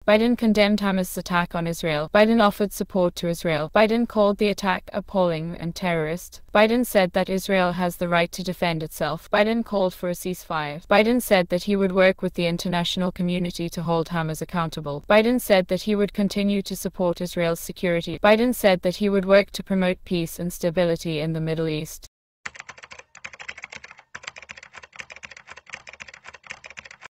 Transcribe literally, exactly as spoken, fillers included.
Biden condemned Hamas' attack on Israel. Biden offered support to Israel. Biden called the attack appalling and terrorist. Biden said that Israel has the right to defend itself. Biden called for a ceasefire. Biden said that he would work with the international community to hold Hamas accountable. Biden said that he would continue to support Israel's security. Biden said that he would work to promote peace and stability in the Middle East.